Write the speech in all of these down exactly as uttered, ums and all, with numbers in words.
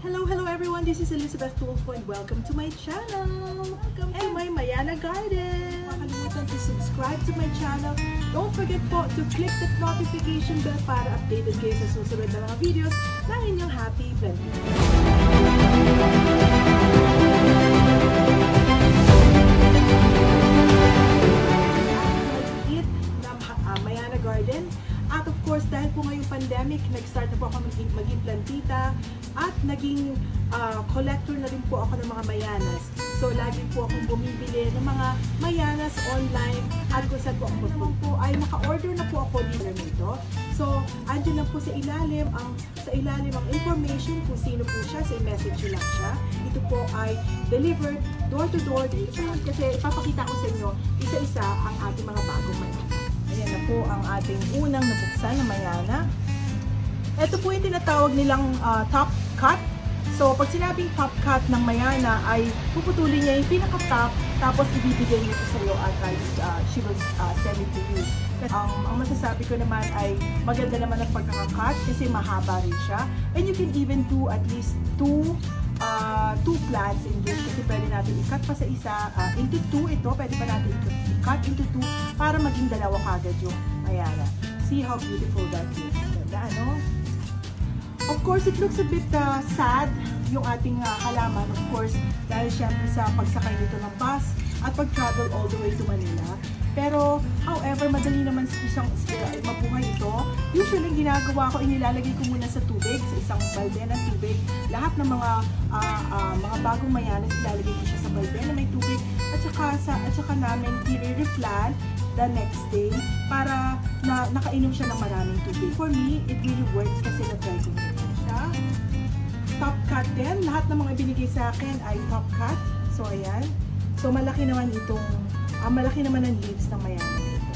Hello, hello everyone. This is Elizabeth Tulfo and welcome to my channel. Welcome and to my Mayana garden. Makalimutan to subscribe to my channel. Don't forget po to click that notification bell para updated kayo sa susunod na mga videos ng inyong happy Plantita. Mayana garden. At of course, dahil po ngayong pandemic, nag-start na po ako maging, maging plantita at naging uh, collector na rin po ako ng mga Mayanas. So, lagi po akong bumibili ng mga Mayanas online at kung saan po ako naman po ay naka-order na po ako dito nito. So, andyan lang po sa ilalim ang sa ilalim ang information kung sino po siya, sa message lang siya. Ito po ay delivered door to door dito. Kasi ipapakita ko sa inyo isa-isa ang ating mga bagong Mayana. Ayan na po ang ating unang nabuksan na Mayana. Ito po yung tinatawag nilang uh, top cut. So, pag sinabing top cut ng Mayana ay puputulin niya yung pinaka-top tapos ibibigay niya ito sa iyo at uh, she will uh, send it to you. Ang, ang masasabi ko naman ay maganda naman ang pagkaka-cut kasi mahaba rin siya. And you can even do at least two Uh, two plants in this kasi pwede natin i-cut pa sa isa uh, into two ito, pwede pa natin i-cut into two para maging dalawa kagad yung Mayana. See how beautiful that is. Ganda, ano? Of course, it looks a bit uh, sad yung ating uh, halaman, of course, dahil syempre sa pagsakay nito ng bus at pag-travel all the way to Manila. Pero, however, madali naman isang uh, mabuhay ito. Usually, ginagawa ko, inilalagay ko muna sa tubig, sa isang balde ng tubig. Lahat ng mga uh, uh, mga bagong Mayanas, ilalagay ko siya sa balde na may tubig. At saka, sa, at saka namin i-replant the next day para na, nakainom siya ng maraming tubig. For me, it really works kasi na-try ko siya. Top cut din. Lahat ng mga binigay sa akin ay top cut. So, ayan. So, malaki naman itong Ah, malaki naman ang leaves ng Mayana nito.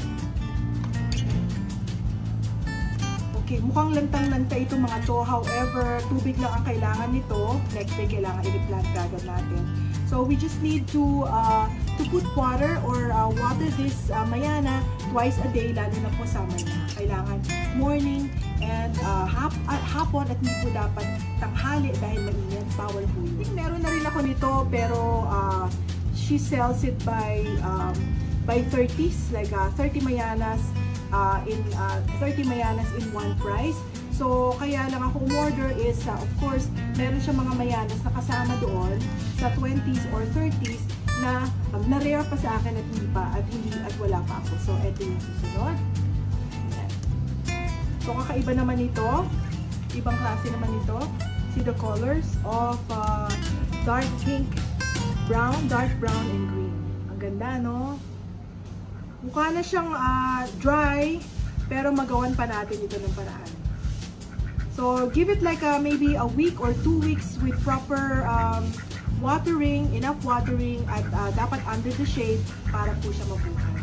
Okay, mukhang lantang-lanta itong mga to. However, tubig lang ang kailangan nito. Next day, kailangan i-replant kagad natin. So, we just need to uh, to put water or uh, water this uh, Mayana twice a day, lalo na po summer na. Kailangan morning and uh, hap uh, hapon at hindi po dapat tanghali dahil mainit. Bawal po yun. Meron na rin ako nito pero uh, she sells it by um, by thirties, like uh, thirty Mayanas uh, in uh, thirty Mayanas in one price. So kaya lang ako umorder is uh, of course meron siya mga Mayanas na kasama doon sa twenties or thirties na um, na-rare pa sa akin at hindi pa at hindi at wala pa ako. So ito yung susunod. Ayan. So kakaiba naman ito, ibang klase naman ito. See the colors of uh, dark pink, brown, dark brown, and green. Ang ganda, no? Mukha na siyang uh, dry, pero magawan pa natin ito ng paraan. So, give it like a, maybe a week or two weeks with proper um, watering, enough watering, at uh, dapat under the shade para po siya mabuhay.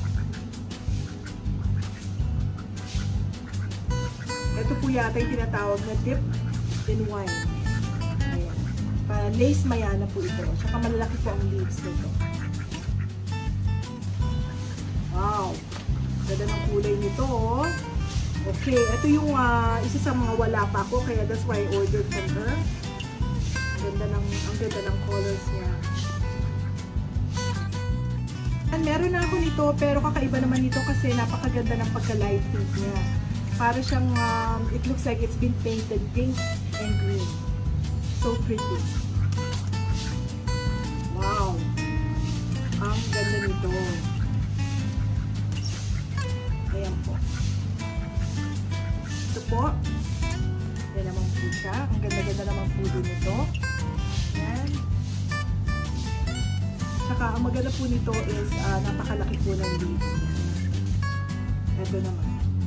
Ito po yata yung tinatawag na dip in wine. Ayan. Para lace Mayana po ito. Saka malalaki po ang leaves nito. Wow! Ganda ng kulay nito, oh. Okay, ito yung uh, isa sa mga wala pa ako, kaya that's why I ordered from her. Ang ganda ng, ang ganda ng colors niya. And meron na ako nito, pero kakaiba naman nito kasi napakaganda ng pagka-light pink niya. Para siyang, um, it looks like it's been painted pink and green. So pretty. Wow! Ang ganda nito. Ayan po. Ito po. Yan naman po siya. Ang ganda-ganda naman po din ito. Ayan. Saka, ang maganda po nito is uh, napakalaki po ng leaves niya. Ito naman.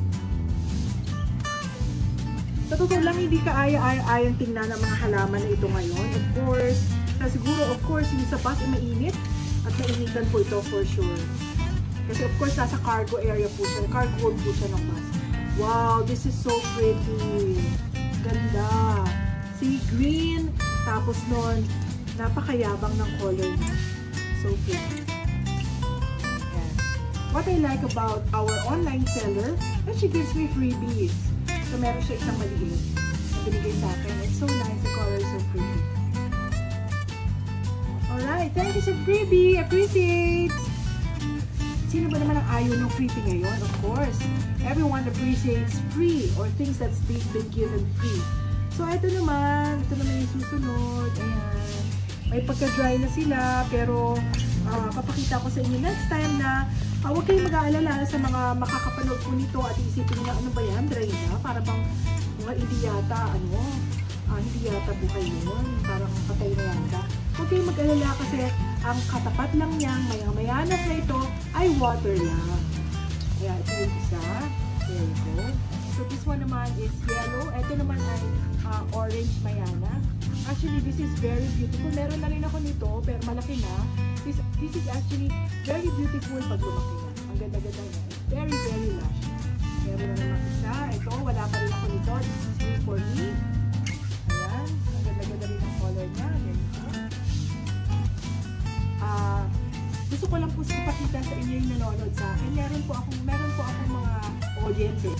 Sa totoo lang, hindi ka aya-ayang tingnan ng mga halaman na ito ngayon. Of course, na siguro, of course, yung sa bus ay mainit at mainitan po ito for sure. Kasi of course, nasa cargo area po siya. Cargo hold po siya ng bus. Wow, this is so pretty. Ganda. See, green. Tapos nun, napakayabang ng color niya. So pretty. Yan. What I like about our online seller, that she gives me freebies. So, meron siya isang maliit na binigay sa akin. It's so nice. The color is so pretty. is a freebie. Appreciate! Sino ba naman ang ayaw ng freebie ngayon? Of course, everyone appreciates free or things that's been given free. So, ito naman. Ito naman yung susunod. Ayan. May pagka-dry na sila, pero uh, papakita ko sa inyo next time na uh, huwag kayong mag-aalala sa mga makakapanood po nito at isipin nyo, ano ba yan? Dry na? Para bang mga hindi yata, ano? Uh, hindi yata buhay yun. Parang patay na yata. Huwag kayong mag-alala kasi ang katapat lang niyang Mayanas na ito ay water lang. Kaya ito yung isa. There you go. So this one naman is yellow. Ito naman ay uh, orange Mayana. Actually, this is very beautiful. Meron na rin ako nito, pero malaki na. This, this is actually very beautiful pag lumaki na. Ang ganda-ganda niya. Very, very lush. Meron na naman isa. Ito, wala pa rin ako nito. This is new for me. Ayan. Ang ganda-ganda rin ang color niya. Uh, gusto ko lang po ipakita sa inyo yung nanonood sa akin. Meron po akong, meron po akong mga audience eh.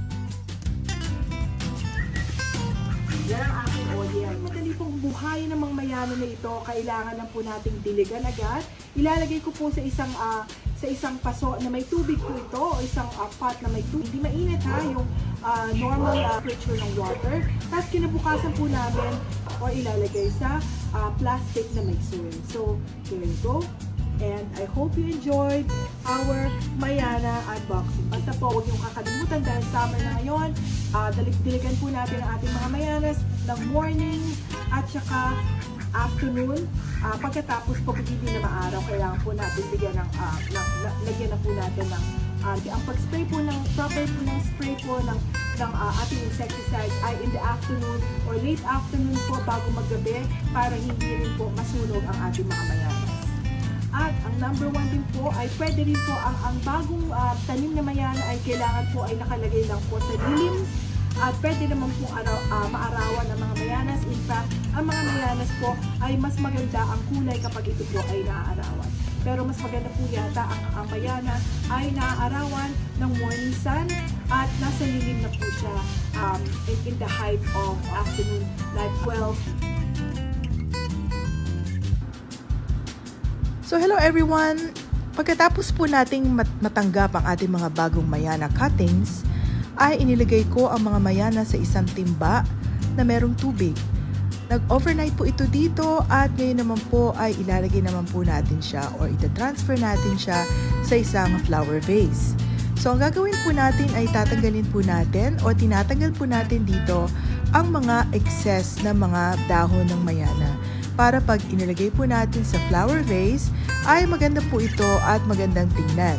Yan ang aking audience. Madali pong buhayin ng mga Mayana na ito. Kailangan lang po nating diligan agad. Ilalagay ko po sa isang uh, sa isang paso na may tubig po ito o isang uh, pot na may tubig. Hindi mainit ha, yung uh, normal uh, temperature ng water. Tapos kinabukasan po namin o ilalagay sa uh, plastic na may soil. So, there you go. And I hope you enjoyed our Mayana unboxing. Basta po, huwag niyong kakalimutan dahil summer na ngayon. Uh, diligan po natin ang ating mga Mayanas ng morning at saka afternoon. Uh, pagkatapos po, hindi na maaraw, kailangan po natin bigyan ng, uh, ng, lagyan na po natin ng, uh, ang pag-spray po ng, proper po ng spray po ng, ng uh, ating insecticide ay in the afternoon or late afternoon po bago maggabi para hindi rin po masunog ang ating mga Mayanas. At ang number one din po ay pwede rin po ang, ang bagong uh, tanim na Mayana ay kailangan po ay nakalagay lang po sa dilim. At pwede naman po araw, uh, maarawan ang mga Mayanas. In fact, ang mga Mayanas po ay mas maganda ang kulay kapag ito po ay naaarawan. Pero mas maganda po yata ang, ang Mayana ay naaarawan ng morning sun at nasa lilim na po siya um, in, in the height of afternoon like twelve. So hello everyone! Pagkatapos po nating mat matanggap ang ating mga bagong Mayana cuttings, ay inilagay ko ang mga Mayana sa isang timba na merong tubig. Nag-overnight po ito dito at ngayon naman po ay ilalagay naman po natin siya or ita-transfer natin siya sa isang flower vase. So ang gagawin po natin ay tatanggalin po natin o tinatanggal po natin dito ang mga excess na mga dahon ng Mayana. Para pag inilagay po natin sa flower vase, ay maganda po ito at magandang tingnan.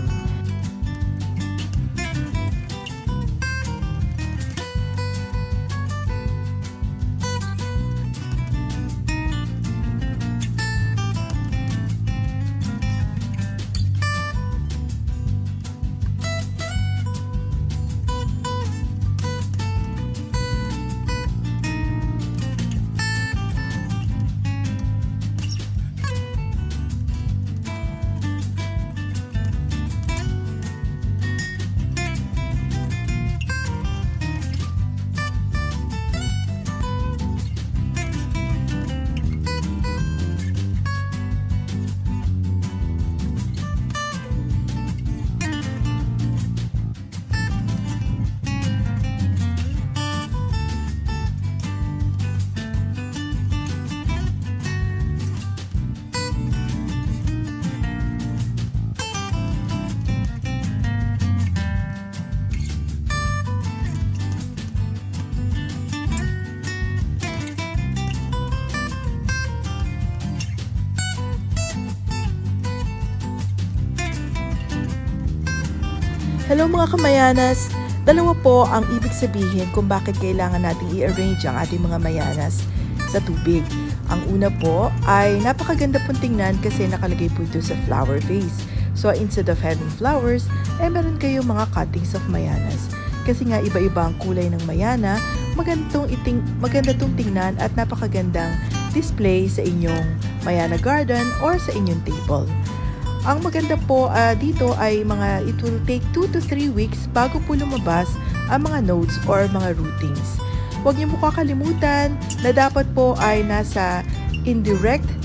Hello mga kamayanas! Dalawa po ang ibig sabihin kung bakit kailangan natin i-arrange ang ating mga Mayanas sa tubig. Ang una po ay napakaganda pong tingnan kasi nakalagay po ito sa flower vase. So instead of having flowers, eh meron kayong mga cuttings of Mayanas. Kasi nga iba-iba ang kulay ng Mayana, magandang iting, maganda itong tingnan at napakagandang display sa inyong Mayana garden or sa inyong table. Ang maganda po uh, dito ay mga it will take two to three weeks bago po lumabas ang mga nodes or mga rootings. Huwag niyo po kakalimutan na dapat po ay nasa indirect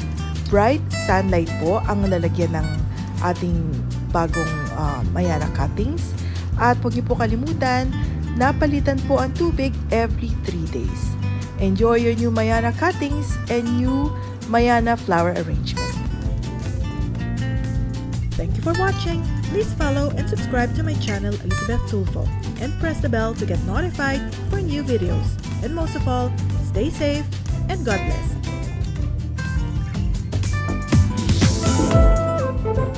bright sunlight po ang lalagyan ng ating bagong uh, Mayana cuttings. At huwag niyo po kalimutan, napalitan po ang tubig every three days. Enjoy your new Mayana cuttings and new Mayana flower arrangement. Thank you for watching. Please follow and subscribe to my channel, Elizabeth Tulfo, and press the bell to get notified for new videos. And most of all, stay safe and God bless.